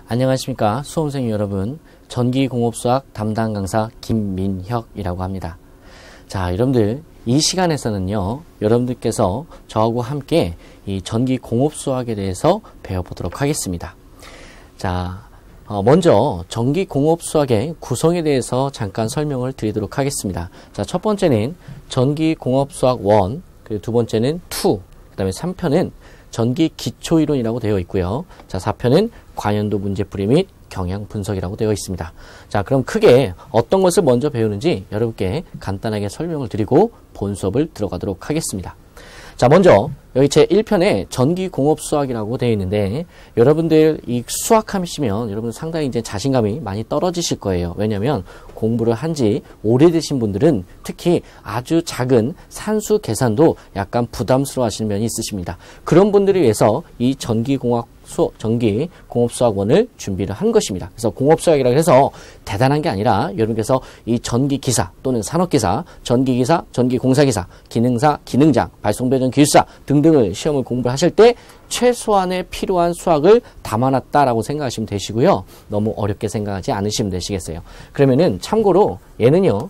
안녕하십니까 수험생 여러분, 전기공업수학 담당 강사 김민혁이라고 합니다. 자, 여러분들 이 시간에서는요, 여러분들께서 저하고 함께 이 전기공업수학에 대해서 배워보도록 하겠습니다. 자, 먼저 전기공업수학의 구성에 대해서 잠깐 설명을 드리도록 하겠습니다. 자, 첫 번째는 전기공업수학 1, 그리고 두 번째는 2, 그 다음에 3편은 전기기초이론이라고 되어 있고요. 자, 4편은 관연도 문제풀이 및 경향 분석이라고 되어 있습니다. 자, 그럼 크게 어떤 것을 먼저 배우는지 여러분께 간단하게 설명을 드리고 본 수업을 들어가도록 하겠습니다. 자, 먼저 여기 제 1편에 전기공업수학이라고 되어 있는데, 여러분들 이 수학하시면 여러분 상당히 이제 자신감이 많이 떨어지실 거예요. 왜냐하면 공부를 한 지 오래되신 분들은 특히 아주 작은 산수 계산도 약간 부담스러워 하시는 면이 있으십니다. 그런 분들을 위해서 이 전기공업수학원을 준비를 한 것입니다. 그래서 공업수학이라고 해서 대단한 게 아니라 여러분께서 이 전기기사 또는 산업기사, 전기기사, 전기공사기사, 기능사, 기능장, 발송배전 기술사 등등을 시험을 공부를 하실 때 최소한의 필요한 수학을 담아놨다라고 생각하시면 되시고요. 너무 어렵게 생각하지 않으시면 되시겠어요. 그러면은 참고로 얘는요,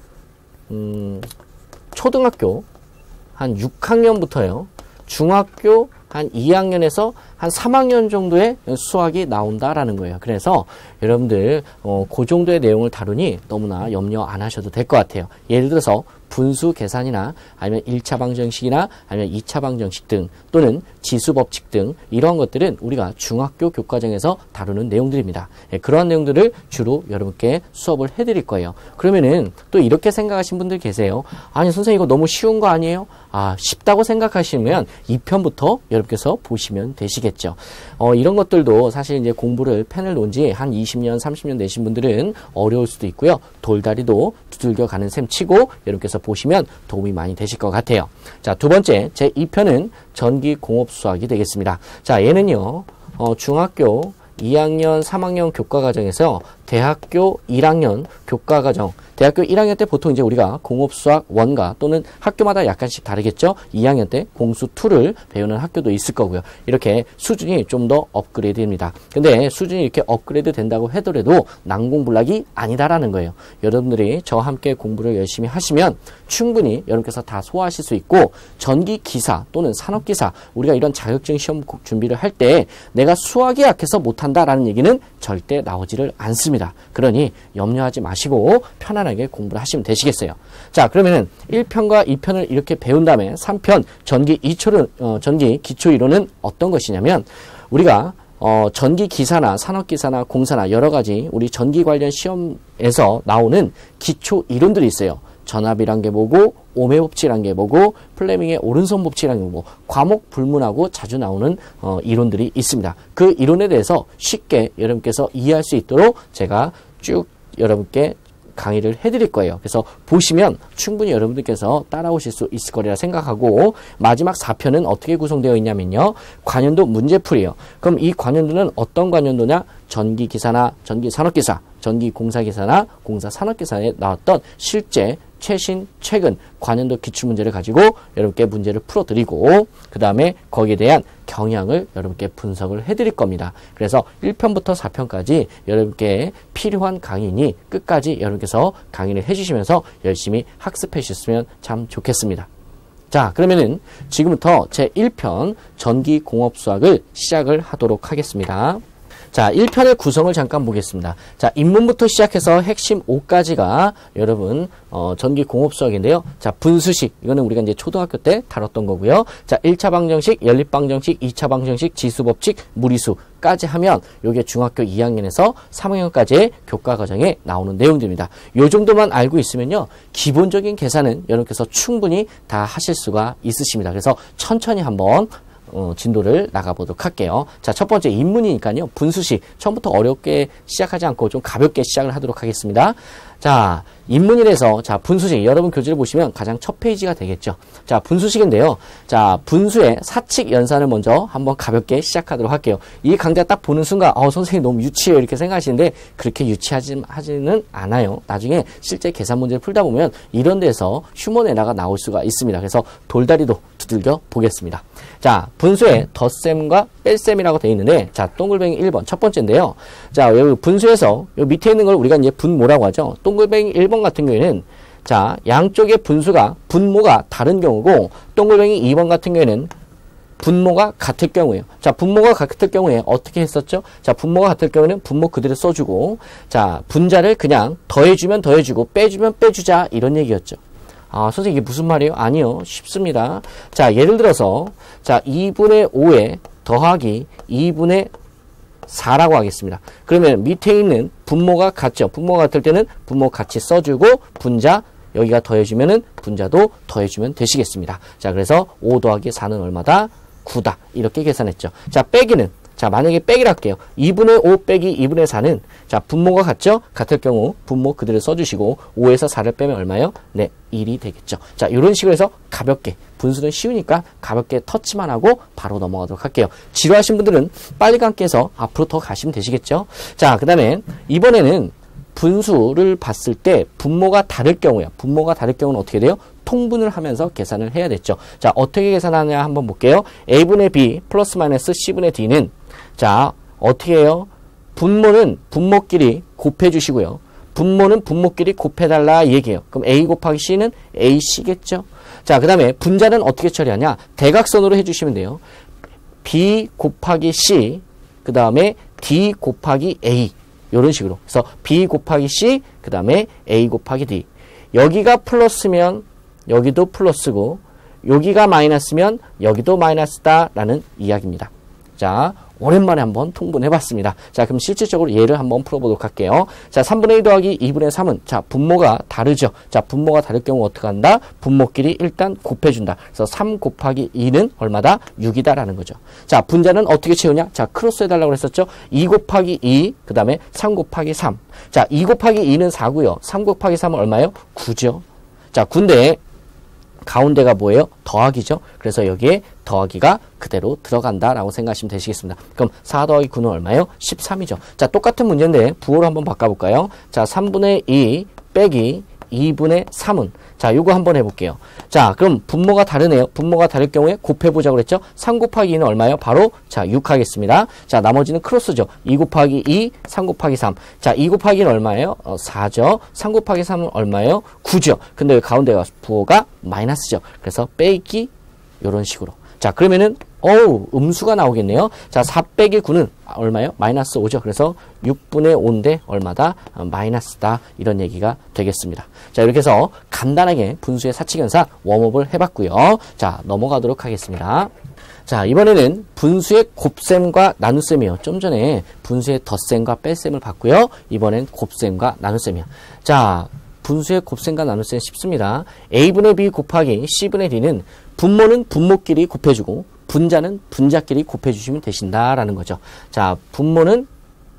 초등학교 한 6학년부터요, 중학교 한 2학년에서 한 3학년 정도의 수학이 나온다라는 거예요. 그래서 여러분들 그 정도의 내용을 다루니 너무나 염려 안 하셔도 될 것 같아요. 예를 들어서 분수 계산이나 아니면 1차 방정식이나 아니면 2차 방정식 등 또는 지수법칙 등 이러한 것들은 우리가 중학교 교과정에서 다루는 내용들입니다. 예, 그러한 내용들을 주로 여러분께 수업을 해드릴 거예요. 그러면은 또 이렇게 생각하신 분들 계세요. 아니 선생님 이거 너무 쉬운 거 아니에요? 아, 쉽다고 생각하시면 2편부터 여러분께서 보시면 되시겠죠. 이런 것들도 사실 이제 공부를 펜을 놓은 지 한 20년, 30년 되신 분들은 어려울 수도 있고요. 돌다리도 두들겨 가는 셈 치고 여러분께서 보시면 도움이 많이 되실 것 같아요. 자, 두 번째, 제 2편은 전기공업수학이 되겠습니다. 자, 얘는요, 중학교 2학년, 3학년 교과과정에서 대학교 1학년 교과과정, 대학교 1학년 때 보통 이제 우리가 공업수학 1과 또는 학교마다 약간씩 다르겠죠. 2학년 때 공수 2를 배우는 학교도 있을 거고요. 이렇게 수준이 좀 더 업그레이드 됩니다. 근데 수준이 이렇게 업그레이드 된다고 하더라도 난공불락이 아니다라는 거예요. 여러분들이 저와 함께 공부를 열심히 하시면 충분히 여러분께서 다 소화하실 수 있고, 전기기사 또는 산업기사, 우리가 이런 자격증 시험 준비를 할 때 내가 수학이 약해서 못한다라는 얘기는 절대 나오지를 않습니다. 그러니 염려하지 마시고 편안하게 공부를 하시면 되시겠어요. 자, 그러면은 1편과 2편을 이렇게 배운 다음에 3편 전기기초이론은 어떤 것이냐면, 우리가 전기기사나 산업기사나 공사나 여러가지 우리 전기 관련 시험에서 나오는 기초이론들이 있어요. 전압이란 게 뭐고, 오음의 법칙이란 게 뭐고, 플레밍의 오른손 법칙이란 게 뭐고, 과목 불문하고 자주 나오는 이론들이 있습니다. 그 이론에 대해서 쉽게 여러분께서 이해할 수 있도록 제가 쭉 여러분께 강의를 해드릴 거예요. 그래서 보시면 충분히 여러분들께서 따라오실 수 있을 거리라 생각하고, 마지막 4편은 어떻게 구성되어 있냐면요, 관연도 문제풀이에요. 그럼 이 관연도는 어떤 관연도냐? 전기기사나 전기산업기사, 전기공사기사나 공사산업기사에 나왔던 실제 최근 관연도 기출문제를 가지고 여러분께 문제를 풀어드리고, 그 다음에 거기에 대한 경향을 여러분께 분석을 해드릴 겁니다. 그래서 1편부터 4편까지 여러분께 필요한 강의니 끝까지 여러분께서 강의를 해주시면서 열심히 학습해 주셨으면 참 좋겠습니다. 자, 그러면은 지금부터 제 1편 전기공업수학을 시작을 하도록 하겠습니다. 자, 1편의 구성을 잠깐 보겠습니다. 자, 입문부터 시작해서 핵심 5까지가 여러분 전기공업수학인데요. 자, 분수식, 이거는 우리가 이제 초등학교 때 다뤘던 거고요. 자, 1차 방정식, 연립방정식, 2차 방정식, 지수법칙, 무리수까지 하면 요게 중학교 2학년에서 3학년까지의 교과과정에 나오는 내용들입니다. 요 정도만 알고 있으면요, 기본적인 계산은 여러분께서 충분히 다 하실 수가 있으십니다. 그래서 천천히 한번 진도를 나가보도록 할게요. 자, 첫 번째 입문이니까요, 분수식 처음부터 어렵게 시작하지 않고 좀 가볍게 시작을 하도록 하겠습니다. 자, 인문일에서 자, 분수식. 여러분 교재를 보시면 가장 첫 페이지가 되겠죠. 자, 분수식인데요. 자, 분수의 사칙 연산을 먼저 한번 가볍게 시작하도록 할게요. 이 강좌 딱 보는 순간, 선생님 너무 유치해요. 이렇게 생각하시는데, 그렇게 하지는 않아요. 나중에 실제 계산 문제를 풀다 보면 이런 데서 휴먼 에러가 나올 수가 있습니다. 그래서 돌다리도 두들겨 보겠습니다. 자, 분수의 덧셈과 뺄셈이라고 되어 있는데, 자, 동글뱅이 1번 첫 번째인데요. 자, 여기 분수에서 여기 밑에 있는 걸 우리가 이제 분모라고 하죠. 동글뱅이 1번 같은 경우에는 자, 양쪽의 분모가 다른 경우고, 동글뱅이 2번 같은 경우에는 분모가 같을 경우에요. 자, 분모가 같을 경우에 어떻게 했었죠? 자, 분모가 같을 경우에는 분모 그대로 써주고, 자, 분자를 그냥 더해주면 더해주고, 빼주면 빼주자, 이런 얘기였죠. 선생님 이게 무슨 말이에요? 아니요. 쉽습니다. 자, 예를 들어서, 자, 2분의 5에 더하기 2분의 4라고 하겠습니다. 그러면 밑에 있는 분모가 같죠. 분모가 같을 때는 분모 같이 써주고, 분자, 여기가 더해주면은 분자도 더해주면 되시겠습니다. 자, 그래서 5 더하기 4는 얼마다? 9다. 이렇게 계산했죠. 자, 빼기는, 자, 만약에 빼기를 할게요. 2분의 5 빼기 2분의 4는, 자, 분모가 같죠? 같을 경우 분모 그대로 써주시고, 5에서 4를 빼면 얼마요? 네, 1이 되겠죠. 자, 이런 식으로 해서 가볍게, 분수는 쉬우니까 가볍게 터치만 하고 바로 넘어가도록 할게요. 지루하신 분들은 빨리 감기해서 앞으로 더 가시면 되시겠죠? 자, 그 다음에 이번에는 분수를 봤을 때 분모가 다를 경우요. 분모가 다를 경우는 어떻게 돼요? 통분을 하면서 계산을 해야 됐죠. 자, 어떻게 계산하냐 한번 볼게요. a분의 b 플러스 마이너스 c분의 d는, 자, 어떻게 해요? 분모는 분모끼리 곱해 주시고요. 분모는 분모끼리 곱해달라 얘기해요. 그럼 a 곱하기 c는 ac겠죠. 자, 그 다음에 분자는 어떻게 처리하냐? 대각선으로 해주시면 돼요. b 곱하기 c, 그 다음에 d 곱하기 a, 이런 식으로. 그래서 b 곱하기 c, 그 다음에 a 곱하기 d. 여기가 플러스면 여기도 플러스고, 여기가 마이너스면 여기도 마이너스다라는 이야기입니다. 자, 오랜만에 한번 통분해봤습니다. 자, 그럼 실질적으로 예를 한번 풀어보도록 할게요. 자, 3분의 1 더하기 2분의 3은, 자, 분모가 다르죠. 자, 분모가 다를 경우 어떻게 한다? 분모끼리 일단 곱해준다. 그래서 3 곱하기 2는 얼마다? 6이다라는 거죠. 자, 분자는 어떻게 채우냐? 자, 크로스 해달라고 했었죠. 2 곱하기 2, 그 다음에 3 곱하기 3. 자, 2 곱하기 2는 4고요. 3 곱하기 3은 얼마예요? 9죠. 자, 근데 가운데가 뭐예요? 더하기죠. 그래서 여기에 더하기가 그대로 들어간다라고 생각하시면 되시겠습니다. 그럼 4 더하기 9는 얼마예요? 13이죠. 자, 똑같은 문제인데 부호로 한번 바꿔볼까요? 자, 3분의 2 빼기 2분의 3은, 자, 요거 한번 해볼게요. 자, 그럼 분모가 다르네요. 분모가 다를 경우에 곱해보자고 그랬죠? 3 곱하기 2는 얼마예요? 바로, 자, 6 하겠습니다. 자, 나머지는 크로스죠. 2 곱하기 2, 3 곱하기 3. 자, 2 곱하기는 얼마예요? 4죠. 3 곱하기 3은 얼마예요? 9죠. 근데 여기 가운데가 부호가 마이너스죠. 그래서 빼기, 요런 식으로. 자, 그러면은, 음수가 나오겠네요. 자, 4 빼기 9는 얼마예요? 마이너스 5죠. 그래서 6분의 5인데 얼마다? 마이너스다. 이런 얘기가 되겠습니다. 자, 이렇게 해서 간단하게 분수의 사칙연산 웜업을 해봤고요. 자, 넘어가도록 하겠습니다. 자, 이번에는 분수의 곱셈과 나눗셈이요. 좀 전에 분수의 덧셈과 뺄셈을 봤고요. 이번엔 곱셈과 나눗셈이요. 자, 분수의 곱셈과 나눗셈 쉽습니다. a분의 b 곱하기 c분의 d는 분모는 분모끼리 곱해주고 분자는 분자끼리 곱해주시면 되신다라는 거죠. 자, 분모는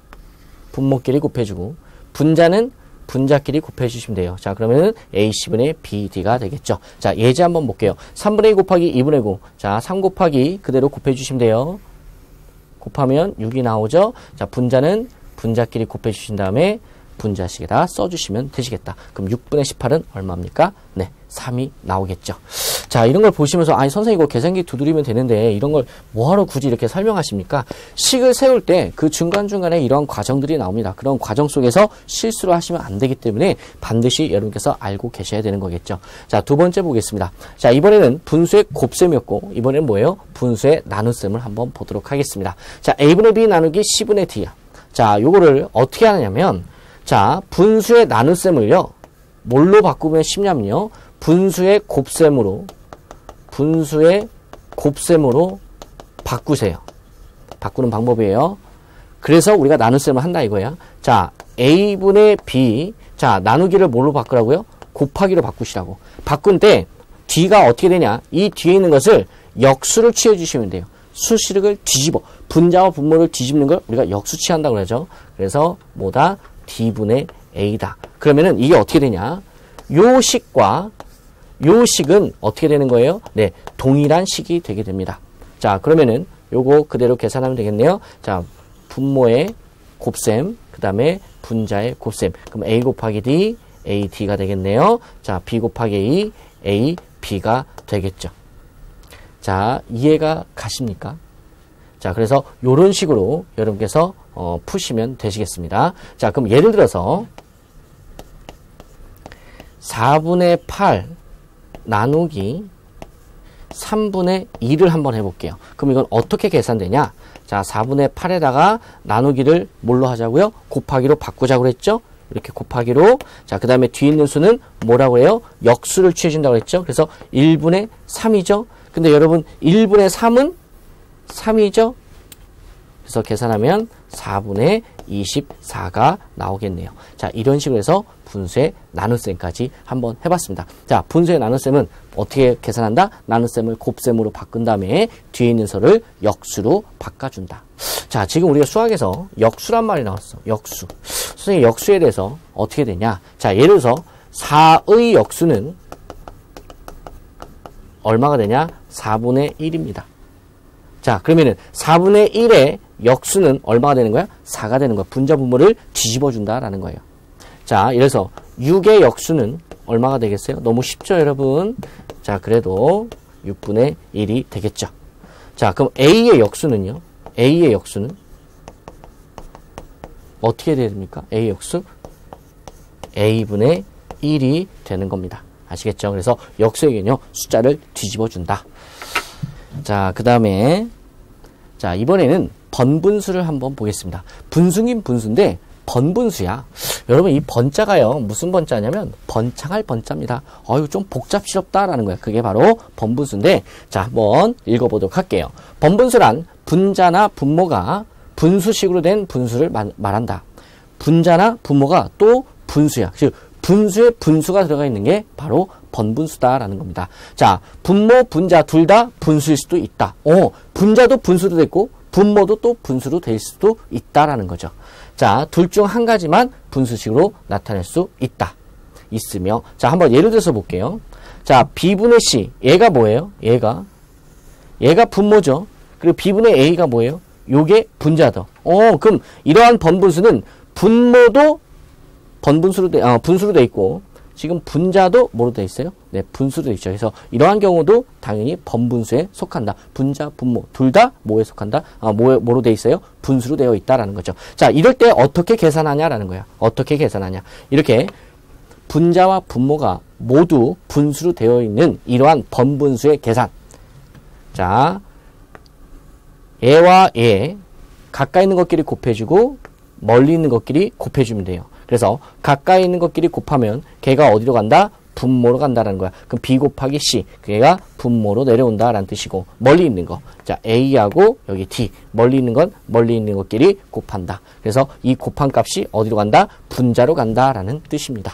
분모끼리 곱해주고 분자는 분자끼리 곱해주시면 돼요. 자, 그러면은 ac분의 bd가 되겠죠. 자, 예제 한번 볼게요. 3분의 2 곱하기 2분의 9. 자, 3 곱하기 그대로 곱해주시면 돼요. 곱하면 6이 나오죠. 자, 분자는 분자끼리 곱해주신 다음에 분자식에다 써주시면 되시겠다. 그럼 6분의 18은 얼마입니까? 네, 3이 나오겠죠. 자, 이런 걸 보시면서 아니 선생님 이거 계산기 두드리면 되는데 이런 걸 뭐하러 굳이 이렇게 설명하십니까? 식을 세울 때 그 중간중간에 이런 과정들이 나옵니다. 그런 과정 속에서 실수를 하시면 안 되기 때문에 반드시 여러분께서 알고 계셔야 되는 거겠죠. 자, 두 번째 보겠습니다. 자, 이번에는 분수의 곱셈이었고 이번에는 뭐예요? 분수의 나눗셈을 한번 보도록 하겠습니다. 자, a분의 b 나누기 c분의 d야. 자, 요거를 어떻게 하느냐면 자, 분수의 나눗셈을요. 뭘로 바꾸면 쉽냐면요. 분수의 곱셈으로 바꾸세요. 바꾸는 방법이에요. 그래서 우리가 나눗셈을 한다 이거야. 자, a분의 b. 자, 나누기를 뭘로 바꾸라고요? 곱하기로 바꾸시라고. 바꾼 때 d가 어떻게 되냐? 이 뒤에 있는 것을 역수를 취해 주시면 돼요. 수식을 뒤집어. 분자와 분모를 뒤집는 걸 우리가 역수 취한다고 그러죠. 그래서 뭐다? d분의 A다. 그러면은 이게 어떻게 되냐? 요 식과 요 식은 어떻게 되는 거예요? 네, 동일한 식이 되게 됩니다. 자, 그러면은 요거 그대로 계산하면 되겠네요. 자, 분모의 곱셈, 그 다음에 분자의 곱셈. 그럼 A 곱하기 D, AD가 되겠네요. 자, B 곱하기 A, AB가 되겠죠. 자, 이해가 가십니까? 자, 그래서 요런 식으로 여러분께서 푸시면 되시겠습니다. 자, 그럼 예를 들어서 4분의 8 나누기 3분의 2를 한번 해볼게요. 그럼 이건 어떻게 계산되냐? 자, 4분의 8에다가 나누기를 뭘로 하자고요? 곱하기로 바꾸자고 그랬죠? 이렇게 곱하기로. 자, 그 다음에 뒤에 있는 수는 뭐라고 해요? 역수를 취해준다고 그랬죠? 그래서 1분의 3이죠? 근데 여러분 1분의 3은 3이죠? 그래서 계산하면 4분의 24가 나오겠네요. 자, 이런 식으로 해서 분수의 나눗셈까지 한번 해봤습니다. 자, 분수의 나눗셈은 어떻게 계산한다? 나눗셈을 곱셈으로 바꾼 다음에 뒤에 있는 수를 역수로 바꿔준다. 자, 지금 우리가 수학에서 역수란 말이 나왔어. 역수. 선생님, 역수에 대해서 어떻게 되냐? 자, 예를 들어서 4의 역수는 얼마가 되냐? 4분의 1입니다. 자, 그러면은 4분의 1의 역수는 얼마가 되는 거야? 4가 되는 거야. 분자 분모를 뒤집어 준다라는 거예요. 자, 이래서 6의 역수는 얼마가 되겠어요? 너무 쉽죠, 여러분? 자, 그래도 6분의 1이 되겠죠. 자, 그럼 A의 역수는요? A의 역수는 어떻게 돼야 됩니까? A의 역수? A분의 1이 되는 겁니다. 아시겠죠? 그래서 역수에게는요, 숫자를 뒤집어 준다. 자, 그 다음에, 자, 이번에는 번분수를 한번 보겠습니다. 분수긴 분수인데, 번분수야. 여러분, 이 번자가요, 무슨 번자냐면, 번창할 번자입니다. 좀 복잡스럽다라는 거예요. 그게 바로 번분수인데, 자, 한번 읽어보도록 할게요. 번분수란 분자나 분모가 분수식으로 된 분수를 말한다. 분자나 분모가 또 분수야. 즉, 분수에 분수가 들어가 있는 게 바로 번분수다라는 겁니다. 자, 분모, 분자 둘 다 분수일 수도 있다. 분자도 분수로 됐고 분모도 또 분수로 될 수도 있다라는 거죠. 자, 둘 중 한 가지만 분수식으로 나타낼 수 있다. 있으며, 자, 한번 예를 들어서 볼게요. 자, B분의 C, 얘가 뭐예요? 얘가 분모죠. 그리고 B분의 A가 뭐예요? 요게 분자죠. 그럼 이러한 번분수는 분모도 분수로 돼 있고, 지금 분자도 뭐로 돼 있어요? 네, 분수로 돼 있죠. 그래서 이러한 경우도 당연히 번분수에 속한다. 분자, 분모 둘 다 뭐에 속한다? 뭐로 돼 있어요? 분수로 되어 있다라는 거죠. 자, 이럴 때 어떻게 계산하냐라는 거야. 어떻게 계산하냐? 이렇게 분자와 분모가 모두 분수로 되어 있는 이러한 번분수의 계산. 자, 얘와 얘 가까이 있는 것끼리 곱해주고 멀리 있는 것끼리 곱해주면 돼요. 그래서 가까이 있는 것끼리 곱하면 걔가 어디로 간다? 분모로 간다라는 거야. 그럼 B 곱하기 C, 걔가 분모로 내려온다라는 뜻이고, 멀리 있는 거, 자, A하고 여기 D, 멀리 있는 건 멀리 있는 것끼리 곱한다. 그래서 이 곱한 값이 어디로 간다? 분자로 간다라는 뜻입니다.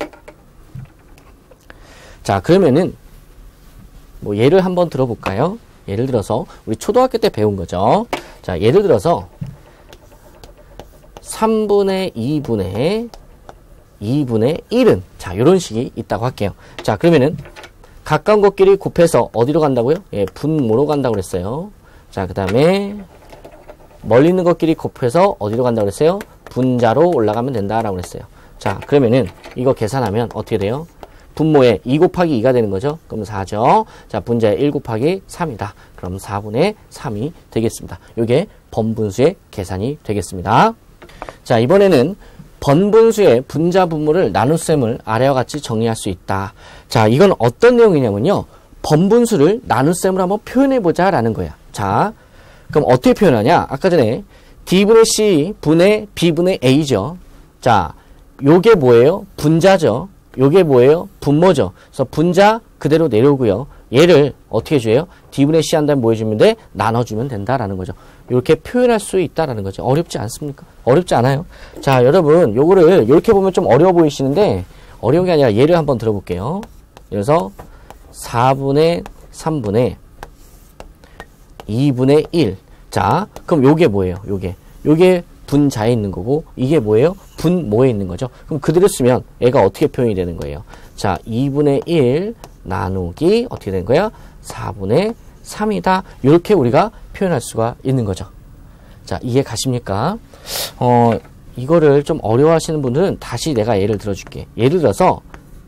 자, 그러면은 뭐 예를 한번 들어볼까요? 예를 들어서 우리 초등학교 때 배운 거죠. 자, 예를 들어서 3분의 2분의 2분의 1은 자, 요런 식이 있다고 할게요. 자, 그러면은 가까운 것끼리 곱해서 어디로 간다고요? 예, 분모로 간다고 그랬어요. 자, 그 다음에 멀리 있는 것끼리 곱해서 어디로 간다고 그랬어요? 분자로 올라가면 된다라고 그랬어요. 자, 그러면은 이거 계산하면 어떻게 돼요? 분모에 2 곱하기 2가 되는 거죠. 그럼 4죠. 자, 분자에 1 곱하기 3이다. 그럼 4분의 3이 되겠습니다. 요게 번분수의 계산이 되겠습니다. 자, 이번에는 번분수의 분자 분모를 나눗셈을 아래와 같이 정리할 수 있다. 자, 이건 어떤 내용이냐면요. 번분수를 나눗셈으로 한번 표현해보자 라는 거야. 자, 그럼 어떻게 표현하냐? 아까 전에 D분의 C 분의 B분의 A죠. 자, 요게 뭐예요? 분자죠. 요게 뭐예요? 분모죠. 그래서 분자 그대로 내려오고요. 얘를 어떻게 해줘요? D분의 C 한 다음에 뭐 해주면 돼? 나눠주면 된다라는 거죠. 이렇게 표현할 수 있다라는 거죠. 어렵지 않습니까? 어렵지 않아요? 자, 여러분, 요거를 이렇게 보면 좀 어려워 보이시는데, 어려운 게 아니라 예를 한번 들어볼게요. 그래서 4분의 3분의 2분의 1. 자, 그럼 요게 뭐예요? 요게 분자에 있는 거고 이게 뭐예요? 분모에 있는 거죠. 그럼 그대로 쓰면 얘가 어떻게 표현이 되는 거예요? 자, 2분의 1 나누기 어떻게 되는 거야? 4분의 3이다. 이렇게 우리가 표현할 수가 있는 거죠. 자, 이해 가십니까? 이거를 좀 어려워하시는 분들은 다시 내가 예를 들어줄게. 예를 들어서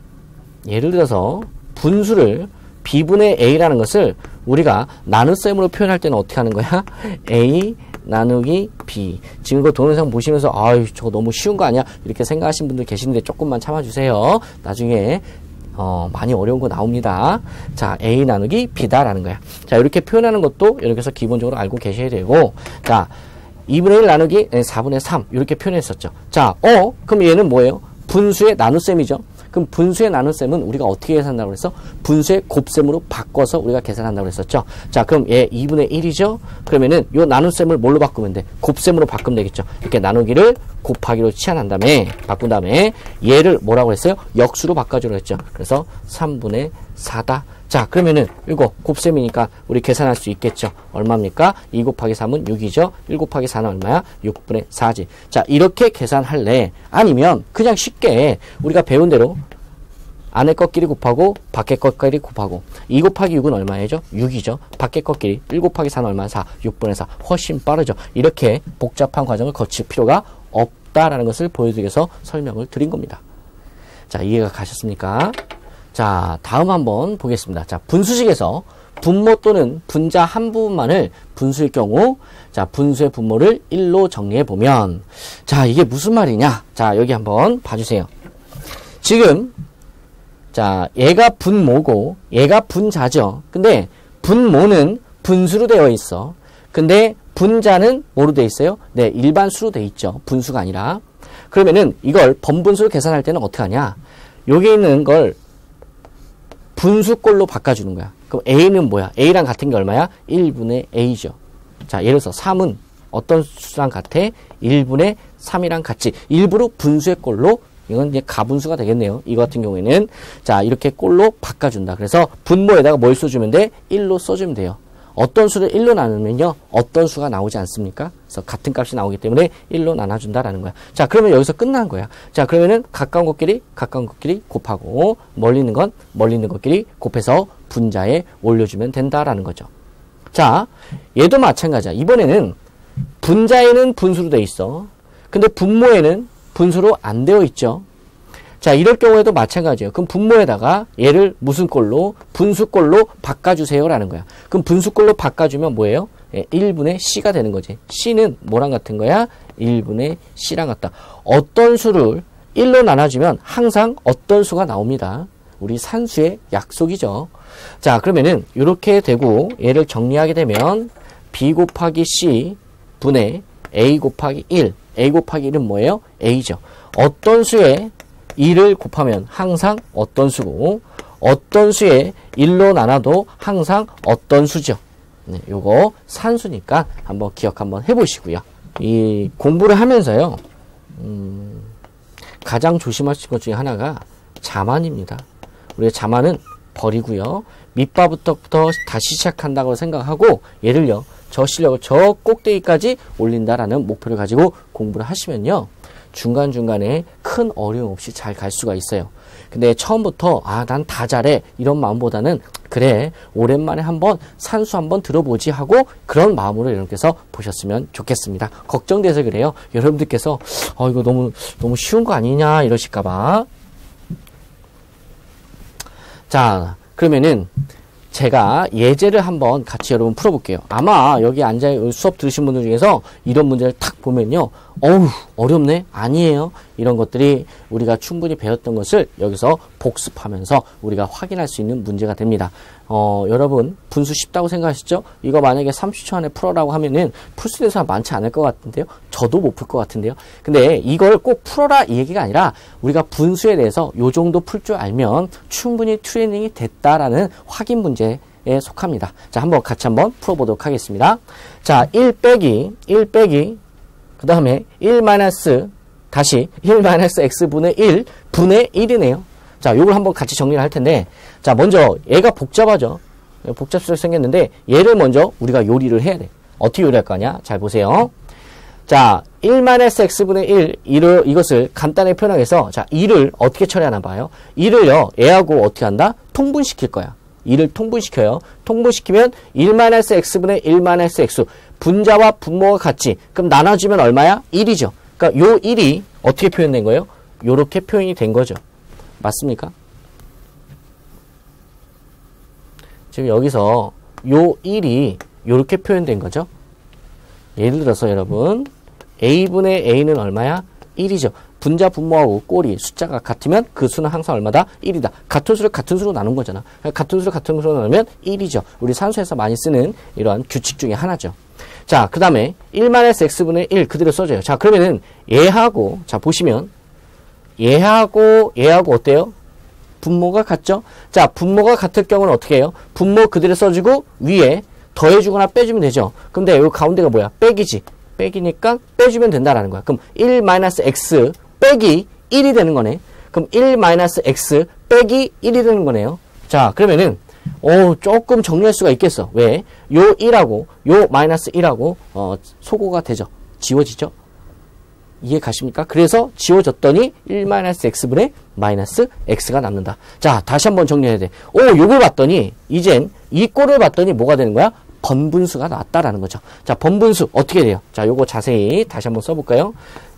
분수를 b분의 a라는 것을 우리가 나눗셈으로 표현할 때는 어떻게 하는 거야? a 나누기 b. 지금 그 동영상 보시면서 아유 저거 너무 쉬운 거 아니야? 이렇게 생각하시는 분들 계시는데 조금만 참아주세요. 나중에 많이 어려운 거 나옵니다. 자, a 나누기 b다라는 거야. 자, 이렇게 표현하는 것도 이렇게 해서 기본적으로 알고 계셔야 되고, 자, 2분의 1 나누기 4분의 3 이렇게 표현했었죠. 자, 그럼 얘는 뭐예요? 분수의 나눗셈이죠. 그럼 분수의 나눗셈은 우리가 어떻게 계산한다고 그랬어? 분수의 곱셈으로 바꿔서 우리가 계산한다고 그랬었죠. 자, 그럼 얘 2분의 1이죠? 그러면은 요 나눗셈을 뭘로 바꾸면 돼? 곱셈으로 바꾸면 되겠죠. 이렇게 나누기를 곱하기로 치환한 다음에, 바꾼 다음에 얘를 뭐라고 했어요? 역수로 바꿔주라고 했죠. 그래서 3분의 4다. 자, 그러면은 이거 곱셈이니까 우리 계산할 수 있겠죠. 얼마입니까? 2 곱하기 3은 6이죠. 1 곱하기 4는 얼마야? 6분의 4지. 자, 이렇게 계산할래? 아니면 그냥 쉽게 우리가 배운 대로 안에 것끼리 곱하고 밖에 것끼리 곱하고 2 곱하기 6은 얼마예요? 6이죠. 밖에 것끼리 1 곱하기 4는 얼마야? 4. 6분의 4. 훨씬 빠르죠. 이렇게 복잡한 과정을 거칠 필요가 없다라는 것을 보여드리기 위해서 설명을 드린 겁니다. 자, 이해가 가셨습니까? 자, 다음 한번 보겠습니다. 자, 분수식에서 분모 또는 분자 한 부분만을 분수일 경우, 자, 분수의 분모를 1로 정리해 보면, 자, 이게 무슨 말이냐? 자, 여기 한번 봐주세요. 지금, 자, 얘가 분모고, 얘가 분자죠. 근데 분모는 분수로 되어 있어. 근데 분자는 뭐로 되어 있어요? 네, 일반 수로 되어 있죠. 분수가 아니라. 그러면은 이걸 번분수로 계산할 때는 어떻게 하냐? 여기 있는 걸 분수꼴로 바꿔주는 거야. 그럼 a는 뭐야? a랑 같은 게 얼마야? 1분의 a죠. 자, 예를 들어서 3은 어떤 수랑 같아? 1분의 3이랑 같이 일부러 분수의 꼴로, 이건 이제 가분수가 되겠네요. 이거 같은 경우에는 자, 이렇게 꼴로 바꿔준다. 그래서 분모에다가 뭘 써주면 돼? 1로 써주면 돼요. 어떤 수를 1로 나누면요, 어떤 수가 나오지 않습니까? 그래서 같은 값이 나오기 때문에 1로 나눠준다라는 거야. 자, 그러면 여기서 끝난 거야. 자, 그러면은 가까운 것끼리 곱하고, 멀리 있는 건 멀리 있는 것끼리 곱해서 분자에 올려주면 된다라는 거죠. 자, 얘도 마찬가지야. 이번에는 분자에는 분수로 되어 있어. 근데 분모에는 분수로 안 되어 있죠. 자, 이럴 경우에도 마찬가지예요. 그럼 분모에다가 얘를 무슨 꼴로? 분수꼴로 바꿔주세요라는 거야. 그럼 분수꼴로 바꿔주면 뭐예요? 1분의 c가 되는 거지. c는 뭐랑 같은 거야? 1분의 c랑 같다. 어떤 수를 1로 나눠주면 항상 어떤 수가 나옵니다. 우리 산수의 약속이죠. 자, 그러면은 이렇게 되고 얘를 정리하게 되면 b 곱하기 c 분의 a 곱하기 1. a 곱하기 1은 뭐예요? a죠. 어떤 수에 2를 곱하면 항상 어떤 수고, 어떤 수에 1로 나눠도 항상 어떤 수죠. 네, 요거 산수니까 한번 기억 한번 해보시고요. 이 공부를 하면서요, 가장 조심하실 것 중에 하나가 자만입니다. 우리가 자만은 버리고요. 밑바부터 다시 시작한다고 생각하고 얘를요, 저 실력을 저 꼭대기까지 올린다라는 목표를 가지고 공부를 하시면요, 중간중간에 큰 어려움 없이 잘 갈 수가 있어요. 근데 처음부터 난 다 잘해 이런 마음보다는 그래 오랜만에 한번 산수 한번 들어보지 하고 그런 마음으로 여러분께서 보셨으면 좋겠습니다. 걱정돼서 그래요. 여러분들께서 이거 너무 쉬운 거 아니냐 이러실까봐. 자, 그러면은 제가 예제를 한번 같이 여러분 풀어볼게요. 아마 여기 앉아 수업 들으신 분들 중에서 이런 문제를 탁 보면요, 어렵네? 아니에요. 이런 것들이 우리가 충분히 배웠던 것을 여기서 복습하면서 우리가 확인할 수 있는 문제가 됩니다. 여러분 분수 쉽다고 생각하시죠? 이거 만약에 30초 안에 풀어라고 하면은 풀 수 있는 사람 많지 않을 것 같은데요. 저도 못 풀 것 같은데요. 근데 이걸 꼭 풀어라 이 얘기가 아니라 우리가 분수에 대해서 요 정도 풀 줄 알면 충분히 트레이닝이 됐다라는 확인 문제에 속합니다. 자, 같이 한번 풀어보도록 하겠습니다. 자, 1 빼기 그 다음에 1 다시 1 x분의 1 분의 1이네요. 자, 요걸 한번 같이 정리를 할 텐데, 자, 먼저 얘가 복잡하죠. 복잡스럽게 생겼는데 얘를 먼저 우리가 요리를 해야 돼. 어떻게 요리할 거냐? 잘 보세요. 자, 1-x분의 1, 이것을 간단하게 표현하겠어. 자, 2를 어떻게 처리하나 봐요. 2를요, 얘하고 어떻게 한다? 통분시킬 거야. 2를 통분시켜요. 통분시키면 1-x분의 1-x. 분자와 분모가 같지. 그럼 나눠주면 얼마야? 1이죠. 그러니까 요 1이 어떻게 표현된 거예요? 요렇게 표현이 된 거죠. 맞습니까? 지금 여기서 요 1이 요렇게 표현된 거죠. 예를 들어서 여러분, a분의 a는 얼마야? 1이죠. 분자 분모하고 꼴이 숫자가 같으면 그 수는 항상 얼마다? 1이다. 같은 수를 같은 수로 나눈 거잖아. 같은 수를 같은 수로 나누면 1이죠. 우리 산수에서 많이 쓰는 이러한 규칙 중에 하나죠. 자, 그 다음에 1-x분의 1 그대로 써줘요. 자, 그러면은 얘하고, 자, 보시면 얘하고 어때요? 분모가 같죠? 자, 분모가 같을 경우는 어떻게 해요? 분모 그대로 써주고 위에 더해주거나 빼주면 되죠. 근데 여기 가운데가 뭐야? 빼기지. 빼기니까 빼주면 된다라는 거야. 그럼 1-x 빼기 1이 되는 거네. 그럼 1-x 빼기 1이 되는 거네요. 자, 그러면은 조금 정리할 수가 있겠어. 왜? 요 1하고 요 -1하고 소거가 되죠. 지워지죠. 이해 가십니까? 그래서 지워졌더니 1-x분의 -x가 남는다. 자, 다시 한번 정리해야 돼. 요걸 봤더니 이젠 이 꼴을 봤더니 뭐가 되는 거야? 번분수가 나왔다라는 거죠. 자, 번분수 어떻게 돼요? 자, 요거 자세히 다시 한번 써볼까요?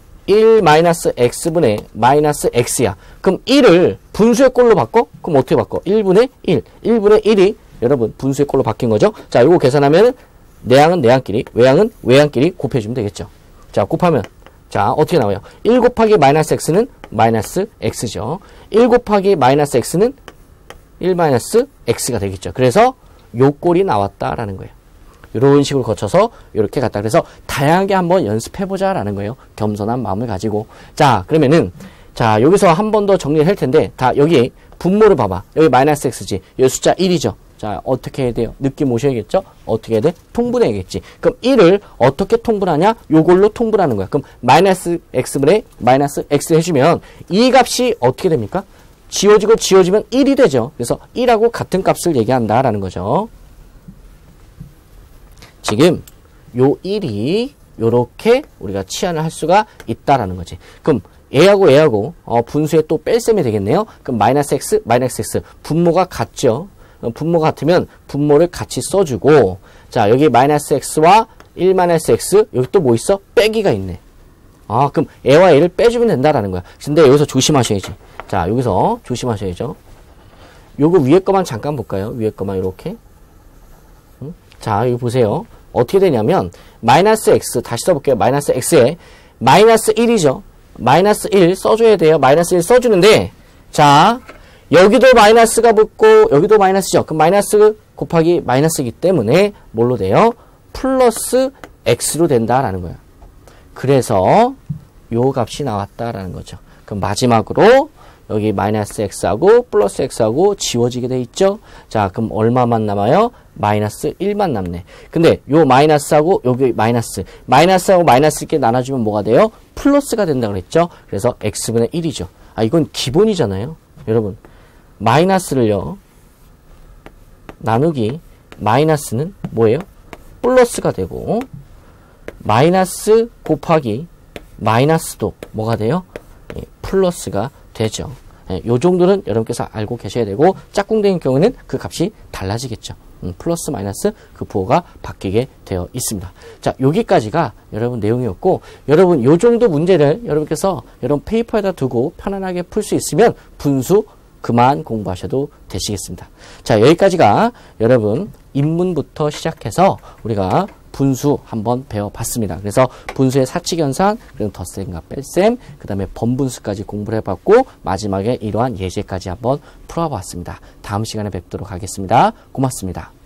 1-x분의 -x야. 그럼 1을 분수의 꼴로 바꿔? 그럼 어떻게 바꿔? 1분의 1. 1분의 1이 여러분 분수의 꼴로 바뀐 거죠. 자, 요거 계산하면 내항은 내항끼리, 외항은 외항끼리 곱해주면 되겠죠. 자, 곱하면 자, 어떻게 나와요? 1 곱하기 -x는 -x죠. 1 곱하기 -x는 1-x가 되겠죠. 그래서 요 꼴이 나왔다라는 거예요. 이런 식으로 거쳐서 이렇게 갔다. 그래서 다양하게 한번 연습해보자라는 거예요. 겸손한 마음을 가지고. 자, 그러면은 자, 여기서 한 번 더 정리를 할 텐데 다 여기 분모를 봐봐. 여기 -x지. 여기 숫자 1이죠. 자, 어떻게 해야 돼요? 느낌 오셔야겠죠? 어떻게 해야 돼? 통분해야겠지. 그럼 1을 어떻게 통분하냐? 요걸로 통분하는 거야. 그럼 -x분의 -x 해주면 이 값이 어떻게 됩니까? 지워지면 1이 되죠. 그래서 1하고 같은 값을 얘기한다라는 거죠. 지금 요 1이 요렇게 우리가 치환을 할 수가 있다라는 거지. 그럼 얘하고 분수에 또 뺄셈이 되겠네요. 그럼 -x, -x 분모가 같죠. 분모가 같으면 분모를 같이 써주고, 자, 여기 -x와 1-x 여기 또 뭐 있어? 빼기가 있네. 아, 그럼 얘와 얘를 빼주면 된다라는 거야. 근데 여기서 조심하셔야지. 자, 여기서 조심하셔야죠. 요거 위에 거만 잠깐 볼까요? 위에 거만 이렇게. 자, 여기 보세요. 어떻게 되냐면 -x 다시 써볼게요. -x에 -1이죠. -1 써줘야 돼요. -1 써주는데, 자, 여기도 마이너스가 붙고 여기도 마이너스죠. 그럼 마이너스 곱하기 마이너스이기 때문에 뭘로 돼요? 플러스 x로 된다라는 거예요. 그래서 요 값이 나왔다라는 거죠. 그럼 마지막으로 여기 -x하고 플러스 x하고 지워지게 돼 있죠. 자, 그럼 얼마만 남아요? -1만 남네. 근데 요 마이너스하고 여기 마이너스하고 마이너스 있게 나눠주면 뭐가 돼요? 플러스가 된다고 그랬죠. 그래서 x분의 1이죠. 아, 이건 기본이잖아요. 여러분, 마이너스를요 나누기 마이너스는 뭐예요? 플러스가 되고, 마이너스 곱하기 마이너스도 뭐가 돼요? 플러스가 되죠. 요 정도는 여러분께서 알고 계셔야 되고, 짝꿍된 경우는 그 값이 달라지겠죠. 플러스 마이너스 그 부호가 바뀌게 되어 있습니다. 자, 여기까지가 여러분 내용이었고, 여러분 요 정도 문제를 여러분께서 여러분 페이퍼에다 두고 편안하게 풀 수 있으면 분수 그만 공부하셔도 되시겠습니다. 자, 여기까지가 여러분 입문부터 시작해서 우리가 분수 한번 배워봤습니다. 그래서 분수의 사칙연산, 그리고 덧셈과 뺄셈, 그 다음에 번분수까지 공부를 해봤고, 마지막에 이러한 예제까지 한번 풀어봤습니다. 다음 시간에 뵙도록 하겠습니다. 고맙습니다.